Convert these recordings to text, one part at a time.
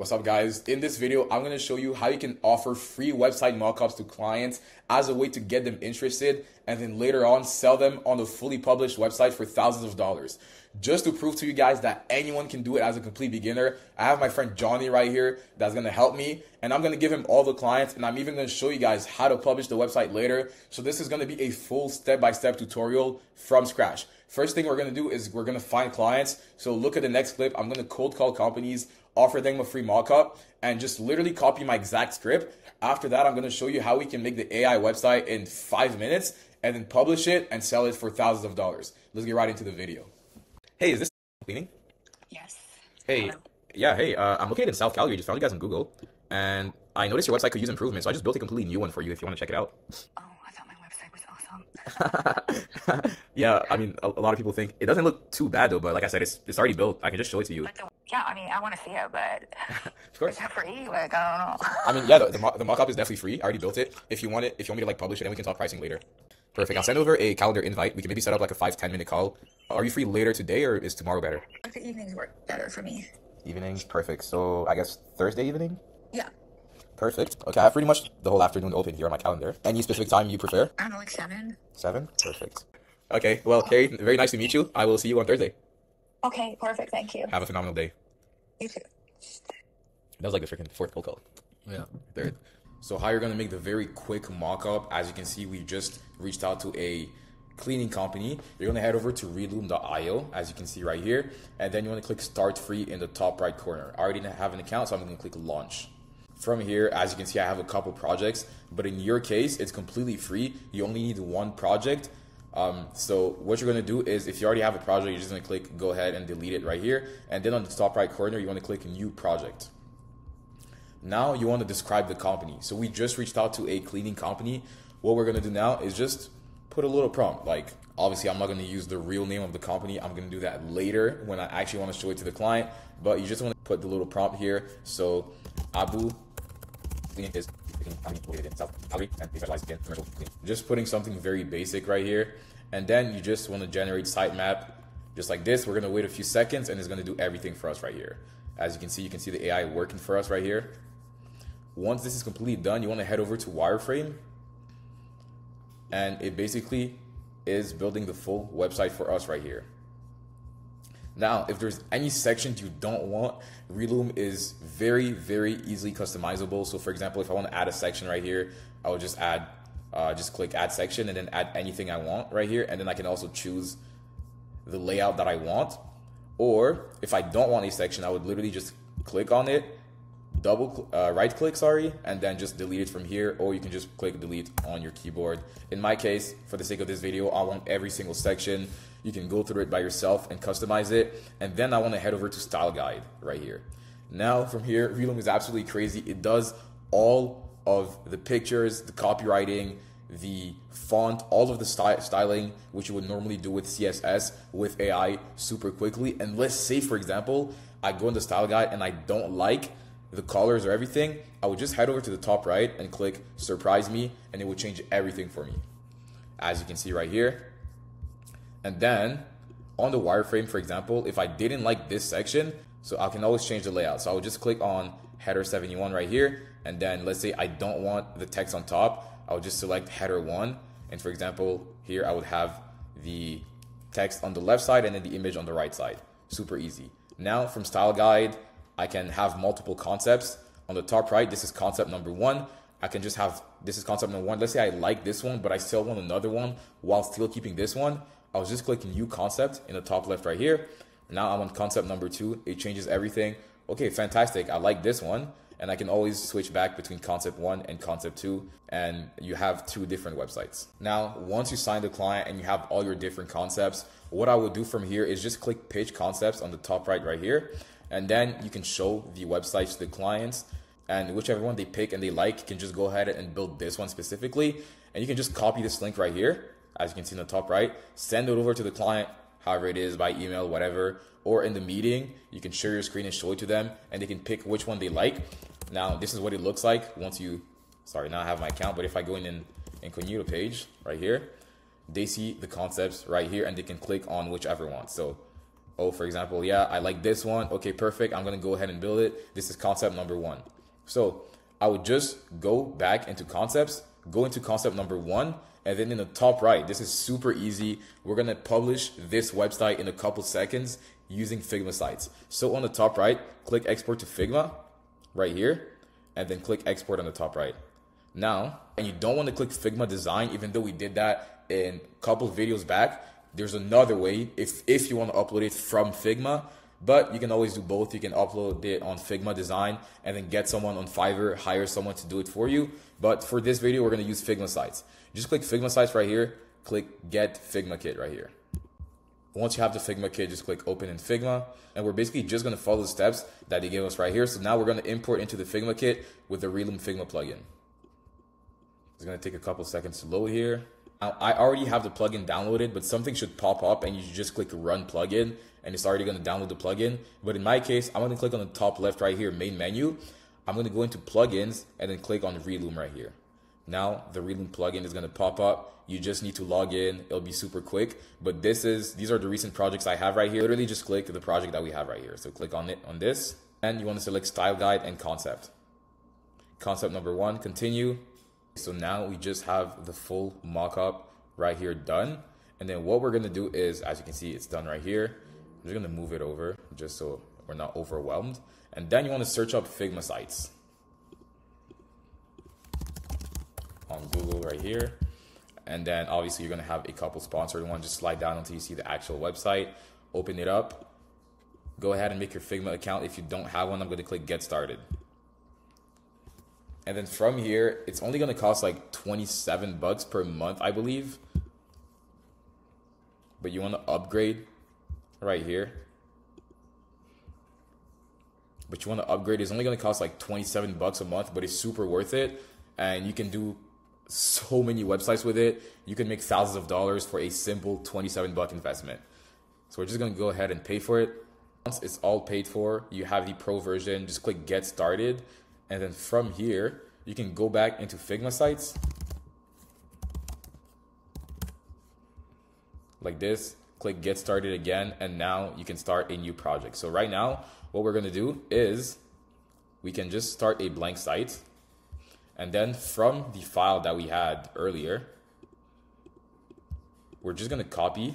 What's up, guys? In this video, I'm going to show you how you can offer free website mockups to clients as a way to get them interested and then later on sell them on a fully published website for thousands of dollars. Just to prove to you guys that anyone can do it as a complete beginner, I have my friend Johnny right here that's going to help me, and I'm going to give him all the clients, and I'm even going to show you guys how to publish the website later. So this is going to be a full step-by-step tutorial from scratch. First thing we're going to do is we're going to find clients. So look at the next clip. I'm going to cold call companies, offer them a free mockup, and just literally copy my exact script. After that, I'm going to show you how we can make the AI website in 5 minutes and then publish it and sell it for thousands of dollars. Let's get right into the video. Hey, is this cleaning? Yes. Hey, Hello. yeah, hey, I'm located in South Calgary. Just found you guys on Google, and I noticed your website could use improvement, so I just built a completely new one for you if you want to check it out. Oh, I thought my website was awesome. Yeah, I mean, a lot of people think it doesn't look too bad though, but like I said, it's already built. I can just show it to you. Yeah, I mean, I want to see it, but Of course. is that free? Like, I don't know. I mean, yeah, the mockup is definitely free. I already built it. If you want me to like publish it, then we can talk pricing later. Perfect. I'll send over a calendar invite. We can maybe set up like a 5-10 minute call. Are you free later today, or is tomorrow better? The evenings work better for me. Evenings, perfect. So I guess Thursday evening? Yeah. Perfect. Okay, I have pretty much the whole afternoon open here on my calendar. Any specific time you prefer? I don't know, like 7. 7? Perfect. Okay, well, Carrie, very nice to meet you. I will see you on Thursday. Okay, perfect. Thank you. Have a phenomenal day. You too. That was like the freaking fourth cold call. Yeah, third. So how you're going to make the very quick mock-up, as you can see, we just reached out to a cleaning company. You're going to head over to reloom.io, as you can see right here, and then you want to click start free in the top right corner. I already have an account, so I'm going to click launch. From here, as you can see, I have a couple projects, but in your case, it's completely free. You only need one project. So what you're going to do is, if you already have a project, you're just going to click go ahead and delete it right here, and then on the top right corner, you want to click new project. Now you want to describe the company. So we just reached out to a cleaning company. What we're going to do now is just put a little prompt. Like, obviously I'm not going to use the real name of the company. I'm going to do that later when I actually want to show it to the client, but you just want to put the little prompt here. So Abou cleaning is located in South Calgary and they specialize in commercial cleaning. Just putting something very basic right here. And then you just want to generate sitemap just like this. We're going to wait a few seconds and it's going to do everything for us right here. As you can see the AI working for us right here. Once this is completely done, you want to head over to wireframe, and it basically is building the full website for us right here. Now, if there's any sections you don't want, Reloom is very, very easily customizable. So for example, if I want to add a section right here, I would just just click add section and then add anything I want right here. And then I can also choose the layout that I want. Or if I don't want a section, I would literally just click on it, right click, and then just delete it from here, or you can just click delete on your keyboard. In my case, for the sake of this video, I want every single section. You can go through it by yourself and customize it, and then I want to head over to style guide right here. Now from here, Reloom is absolutely crazy. It does all of the pictures, the copywriting, the font, all of the styling, which you would normally do with CSS with AI super quickly. And let's say, for example, I go in the style guide and I don't like the colors or everything, I would just head over to the top right and click surprise me, and it would change everything for me, as you can see right here. And then on the wireframe, for example, if I didn't like this section, so I can always change the layout. So I would just click on header 71 right here, and then let's say I don't want the text on top, I would just select header 1, and for example here I would have the text on the left side and then the image on the right side. Super easy. Now from style guide, I can have multiple concepts. On the top right, this is concept number 1. I can just have, this is concept number 1. Let's say I like this one, but I still want another one while still keeping this one. I was just clicking new concept in the top left right here. Now I'm on concept number 2. It changes everything. Okay, fantastic. I like this one. And I can always switch back between concept 1 and concept 2. And you have 2 different websites. Now, once you sign the client and you have all your different concepts, what I would do from here is just click pitch concepts on the top right here. And then you can show the websites to the clients, and whichever one they pick and they like, you can just go ahead and build this one specifically. And you can just copy this link right here, as you can see in the top right, send it over to the client, however it is, by email, whatever, or in the meeting, you can share your screen and show it to them, and they can pick which one they like. Now, this is what it looks like once you, now I have my account, but if I go in incognito page right here, they see the concepts right here, and they can click on whichever one. So oh, for example, yeah, I like this one. Okay, perfect. I'm going to go ahead and build it. This is concept number 1. So I would just go back into concepts, go into concept number 1, and then in the top right, this is super easy. We're going to publish this website in a couple seconds using Figma sites. So on the top right, click export to Figma right here, and then click export on the top right. Now, and you don't want to click Figma design, even though we did that in a couple of videos back. There's another way if you want to upload it from Figma, but you can always do both. You can upload it on Figma design and then get someone on Fiverr, hire someone to do it for you. But for this video, we're going to use Figma sites. Just click Figma sites right here, click get Figma kit right here. Once you have the Figma kit, just click open in Figma, and we're basically just going to follow the steps that they give us right here. So now we're going to import into the Figma kit with the Reloom Figma plugin. It's going to take a couple seconds to load here. Now, I already have the plugin downloaded, but something should pop up and you should just click run plugin and it's already going to download the plugin. But in my case, I'm going to click on the top left right here, main menu. I'm going to go into plugins and then click on Reloom right here. Now the Reloom plugin is going to pop up. You just need to log in. It'll be super quick, but these are the recent projects I have right here. Literally just click the project that we have right here. So click on it on this, and you want to select style guide and concept. Concept number 1, continue. So now we just have the full mockup right here done. And then what we're going to do is, as you can see, it's done right here. I'm just going to move it over just so we're not overwhelmed. And then you want to search up Figma sites on Google right here. And then obviously you're going to have a couple sponsored ones. Just slide down until you see the actual website, open it up, go ahead and make your Figma account. If you don't have one, I'm going to click get started. And then from here, it's only going to cost like 27 bucks per month, I believe. But you want to upgrade right here. But you want to upgrade. It's only going to cost like 27 bucks a month, but it's super worth it. And you can do so many websites with it. You can make thousands of dollars for a simple 27 buck investment. So we're just going to go ahead and pay for it. Once it's all paid for, you have the pro version. Just click get started. And then from here, you can go back into Figma sites like this, click get started again, and now you can start a new project. So right now, what we're going to do is we can just start a blank site. And then from the file that we had earlier, we're just going to copy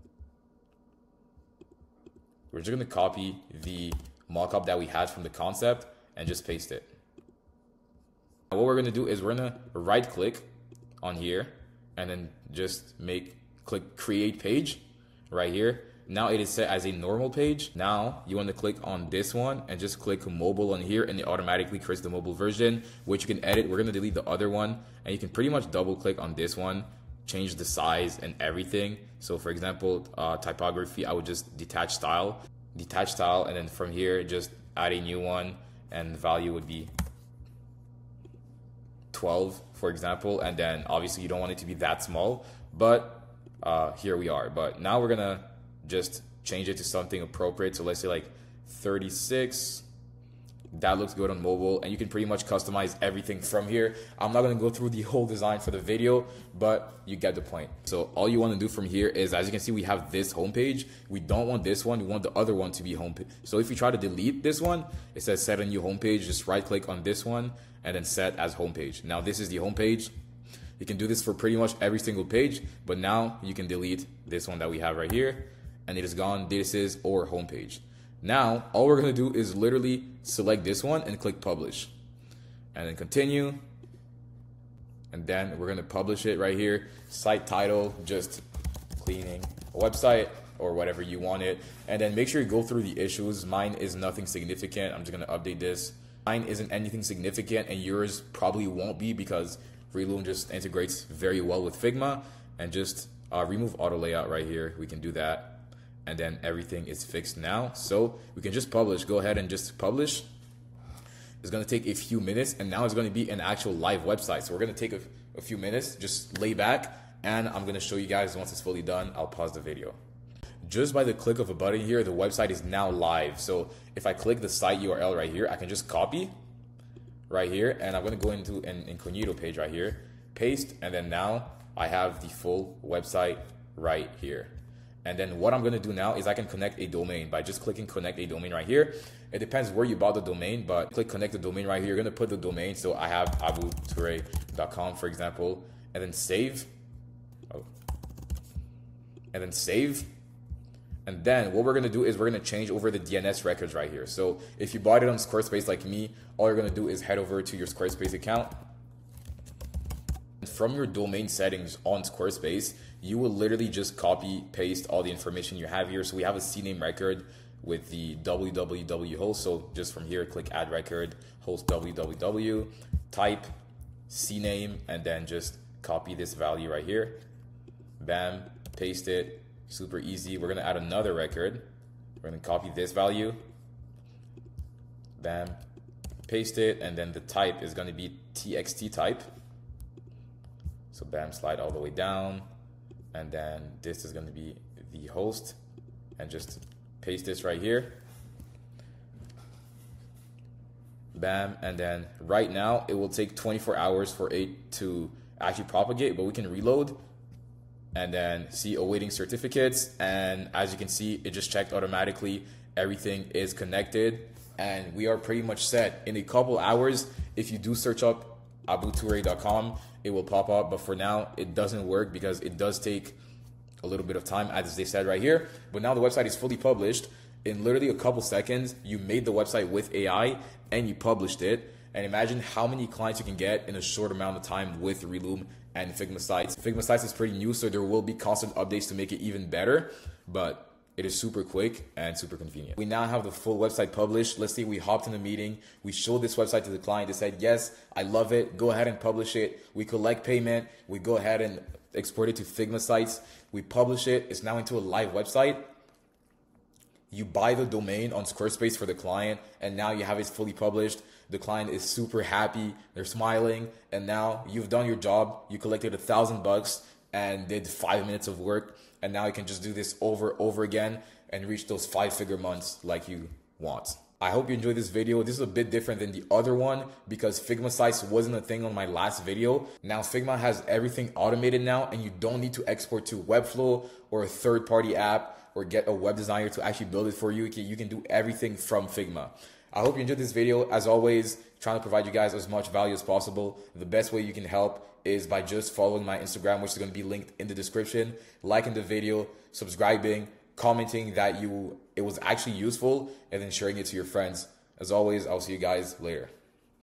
the mockup that we had from the concept and just paste it. What we're going to do is we're going to right click on here and then just click create page right here. Now it is set as a normal page. Now you want to click on this one and just click mobile on here, and it automatically creates the mobile version, which you can edit. We're going to delete the other one, and you can pretty much double click on this one, change the size and everything. So for example, typography, I would just detach style, and then from here, just add a new one, and the value would be 12, for example. And then obviously you don't want it to be that small, but here we are. But now we're going to just change it to something appropriate. So let's say like 36. That looks good on mobile, and you can pretty much customize everything from here. I'm not going to go through the whole design for the video, but you get the point. So all you want to do from here is, as you can see, we have this homepage. We don't want this one. We want the other one to be homepage. So if you try to delete this one, it says set a new homepage. Just right click on this one and then set as homepage. Now this is the homepage. You can do this for pretty much every single page, but now you can delete this one that we have right here, and it is gone. This is our homepage. Now, all we're going to do is literally select this one and click publish, and then continue. And then we're going to publish it right here. Site title, just cleaning a website or whatever you want it. And then make sure you go through the issues. Mine is nothing significant. I'm just going to update this. Mine isn't anything significant, and yours probably won't be, because Reloom just integrates very well with Figma. And just remove auto layout right here. We can do that. And then everything is fixed now. So we can just publish. Go ahead and just publish. It's going to take a few minutes, and now it's going to be an actual live website. So we're going to take a few minutes, just lay back, and I'm going to show you guys once it's fully done. I'll pause the video. Just by the click of a button here, the website is now live. So if I click the site URL right here, I can just copy right here, and I'm going to go into an incognito page right here, paste, and then now I have the full website right here. And then what I'm going to do now is I can connect a domain by just clicking connect a domain right here. It depends where you bought the domain, but click connect the domain right here. You're going to put the domain. So I have aboutoure.com, for example, and then save. Oh. And then save. And then what we're going to do is we're going to change over the DNS records right here. So if you bought it on Squarespace like me, all you're going to do is head over to your Squarespace account. From your domain settings on Squarespace, you will literally just copy paste all the information you have here. So we have a CNAME record with the www host. So just from here, click add record, host www, type CNAME, and then just copy this value right here. Bam, paste it. Super easy. We're going to add another record. We're going to copy this value. Bam, paste it. And then the type is going to be txt type. So bam, slide all the way down. And then this is going to be the host. And just paste this right here. Bam. And then right now, it will take 24 hours for it to actually propagate. But we can reload. And then see awaiting certificates. And as you can see, it just checked automatically. Everything is connected. And we are pretty much set. In a couple hours, if you do search up aboutoure.com, it will pop up. But for now, it doesn't work because it does take a little bit of time, as they said right here. But now the website is fully published. In literally a couple seconds, you made the website with AI and you published it. And imagine how many clients you can get in a short amount of time with Reloom and Figma Sites. Figma Sites is pretty new, so there will be constant updates to make it even better, but it is super quick and super convenient. We now have the full website published. Let's say we hopped in a meeting. We showed this website to the client. They said, yes, I love it. Go ahead and publish it. We collect payment. We go ahead and export it to Figma Sites. We publish it. It's now into a live website. You buy the domain on Squarespace for the client, and now you have it fully published. The client is super happy. They're smiling. And now you've done your job. You collected $1,000 and did 5 minutes of work. And now you can just do this over again and reach those 5-figure months like you want. I hope you enjoyed this video. This is a bit different than the other one because Figma Sites wasn't a thing on my last video. Now Figma has everything automated now, and you don't need to export to Webflow or a third-party app or get a web designer to actually build it for you. You can do everything from Figma. I hope you enjoyed this video. As always, trying to provide you guys as much value as possible. The best way you can help is by just following my Instagram, which is going to be linked in the description, liking the video, subscribing, commenting that it was actually useful, and then sharing it to your friends. As always, I'll see you guys later.